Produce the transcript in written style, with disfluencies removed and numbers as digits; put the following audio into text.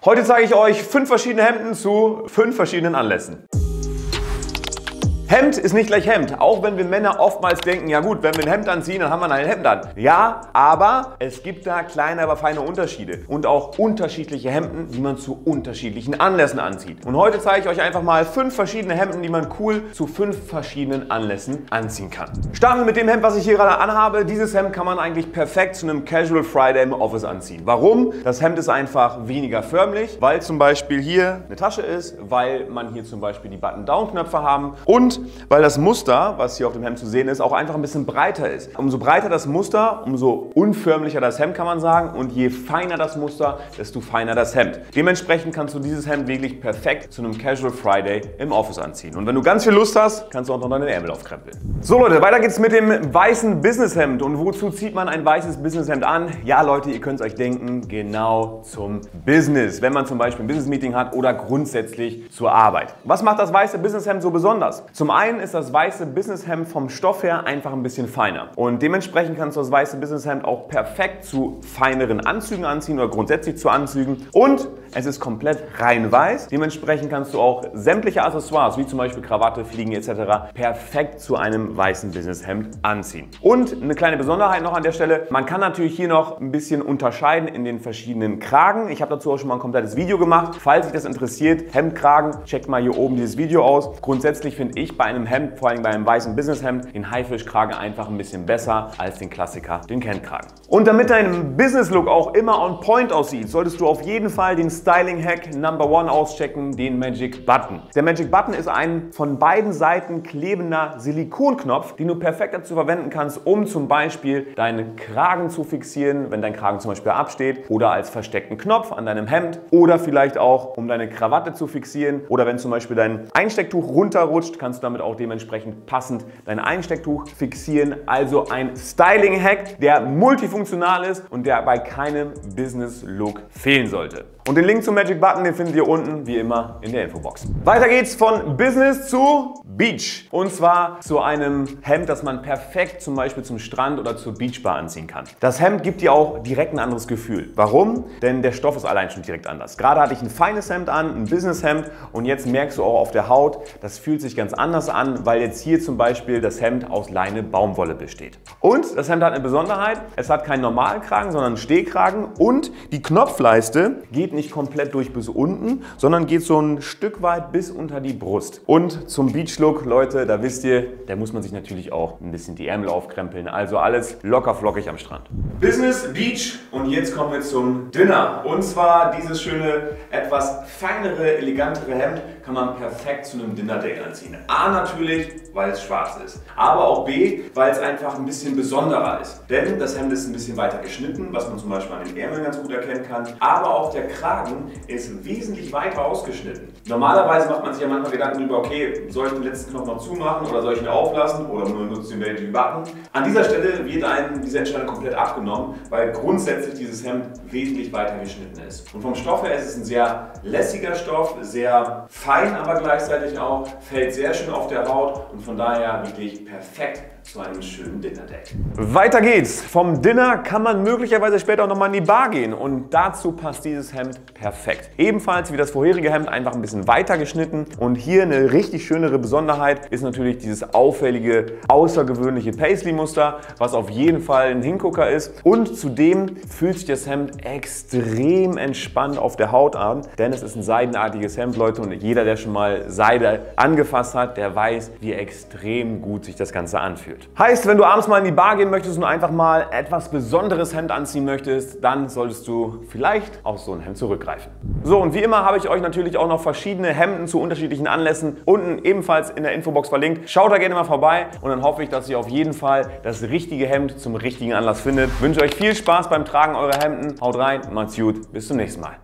Heute zeige ich euch 5 verschiedene Hemden zu 5 verschiedenen Anlässen. Hemd ist nicht gleich Hemd, auch wenn wir Männer oftmals denken, ja gut, wenn wir ein Hemd anziehen, dann haben wir ein Hemd an. Ja, aber es gibt da kleine, aber feine Unterschiede und auch unterschiedliche Hemden, die man zu unterschiedlichen Anlässen anzieht. Und heute zeige ich euch einfach mal 5 verschiedene Hemden, die man cool zu 5 verschiedenen Anlässen anziehen kann. Starten wir mit dem Hemd, was ich hier gerade anhabe. Dieses Hemd kann man eigentlich perfekt zu einem Casual Friday im Office anziehen. Warum? Das Hemd ist einfach weniger förmlich, weil zum Beispiel hier eine Tasche ist, weil man hier zum Beispiel die Button-Down-Knöpfe haben und weil das Muster, was hier auf dem Hemd zu sehen ist, auch einfach ein bisschen breiter ist. Umso breiter das Muster, umso unförmlicher das Hemd, kann man sagen. Und je feiner das Muster, desto feiner das Hemd. Dementsprechend kannst du dieses Hemd wirklich perfekt zu einem Casual Friday im Office anziehen. Und wenn du ganz viel Lust hast, kannst du auch noch deine Ärmel aufkrempeln. So Leute, weiter geht's mit dem weißen Businesshemd. Und wozu zieht man ein weißes Businesshemd an? Ja Leute, ihr könnt es euch denken, genau zum Business. Wenn man zum Beispiel ein Business-Meeting hat oder grundsätzlich zur Arbeit. Was macht das weiße Businesshemd so besonders? Zum einen ist das weiße Businesshemd vom Stoff her einfach ein bisschen feiner. Und dementsprechend kannst du das weiße Businesshemd auch perfekt zu feineren Anzügen anziehen oder grundsätzlich zu Anzügen. Und es ist komplett rein weiß. Dementsprechend kannst du auch sämtliche Accessoires, wie zum Beispiel Krawatte, Fliegen etc. perfekt zu einem weißen Businesshemd anziehen. Und eine kleine Besonderheit noch an der Stelle. Man kann natürlich hier noch ein bisschen unterscheiden in den verschiedenen Kragen. Ich habe dazu auch schon mal ein komplettes Video gemacht. Falls dich das interessiert, Hemdkragen, checkt mal hier oben dieses Video aus. Grundsätzlich finde ich bei einem Hemd, vor allem bei einem weißen Businesshemd, den Haifischkragen einfach ein bisschen besser als den Klassiker, den Kentkragen. Und damit dein Business-Look auch immer on point aussieht, solltest du auf jeden Fall den Styling-Hack Number 1 auschecken, den Magic Button. Der Magic Button ist ein von beiden Seiten klebender Silikonknopf, den du perfekt dazu verwenden kannst, um zum Beispiel deinen Kragen zu fixieren, wenn dein Kragen zum Beispiel absteht, oder als versteckten Knopf an deinem Hemd oder vielleicht auch, um deine Krawatte zu fixieren, oder wenn zum Beispiel dein Einstecktuch runterrutscht, kannst du damit auch dementsprechend passend dein Einstecktuch fixieren. Also ein Styling-Hack, der multifunktional ist und der bei keinem Business-Look fehlen sollte. Und den Link zum Magic Button, den findet ihr unten, wie immer, in der Infobox. Weiter geht's von Business zu Beach. Und zwar zu einem Hemd, das man perfekt zum Beispiel zum Strand oder zur Beachbar anziehen kann. Das Hemd gibt dir auch direkt ein anderes Gefühl. Warum? Denn der Stoff ist allein schon direkt anders. Gerade hatte ich ein feines Hemd an, ein Businesshemd, und jetzt merkst du auch auf der Haut, das fühlt sich ganz anders an, weil jetzt hier zum Beispiel das Hemd aus Leine Baumwolle besteht. Und das Hemd hat eine Besonderheit, es hat keinen Normalkragen, sondern einen Stehkragen, und die Knopfleiste geht nicht komplett durch bis unten, sondern geht so ein Stück weit bis unter die Brust. Und zum Beach-Look, Leute, da wisst ihr, da muss man sich natürlich auch ein bisschen die Ärmel aufkrempeln. Also alles locker flockig am Strand. Business, Beach, und jetzt kommen wir zum Dinner. Und zwar dieses schöne, etwas feinere, elegantere Hemd kann man perfekt zu einem Dinner-Date anziehen. A natürlich, weil es schwarz ist. Aber auch B, weil es einfach ein bisschen besonderer ist. Denn das Hemd ist ein bisschen weiter geschnitten, was man zum Beispiel an den Ärmeln ganz gut erkennen kann. Aber auch der Kragen ist wesentlich weiter ausgeschnitten. Normalerweise macht man sich ja manchmal Gedanken darüber, okay, soll ich den letzten Knopf noch zumachen oder soll ich ihn auflassen oder nur nutze den Magic Button? An dieser Stelle wird einem diese Entscheidung komplett abgenommen, weil grundsätzlich dieses Hemd wesentlich weiter geschnitten ist. Und vom Stoff her ist es ein sehr lässiger Stoff, sehr fein, aber gleichzeitig auch, fällt sehr schön auf der Haut und von daher wirklich perfekt zu einem schönen Dinner-Date. Weiter geht's. Vom Dinner kann man möglicherweise später auch nochmal in die Bar gehen, und dazu passt dieses Hemd perfekt. Ebenfalls wie das vorherige Hemd einfach ein bisschen weiter geschnitten, und hier eine richtig schönere Besonderheit ist natürlich dieses auffällige, außergewöhnliche Paisley-Muster, was auf jeden Fall ein Hingucker ist, und zudem fühlt sich das Hemd extrem entspannt auf der Haut an, denn es ist ein seidenartiges Hemd, Leute, und jeder, der schon mal Seide angefasst hat, der weiß, wie extrem gut sich das Ganze anfühlt. Heißt, wenn du abends mal in die Bar gehen möchtest und einfach mal etwas besonderes Hemd anziehen möchtest, dann solltest du vielleicht auf so ein Hemd zurückgreifen. So, und wie immer habe ich euch natürlich auch noch verschiedene Hemden zu unterschiedlichen Anlässen unten ebenfalls in der Infobox verlinkt. Schaut da gerne mal vorbei, und dann hoffe ich, dass ihr auf jeden Fall das richtige Hemd zum richtigen Anlass findet. Ich wünsche euch viel Spaß beim Tragen eurer Hemden. Haut rein, macht's gut, bis zum nächsten Mal.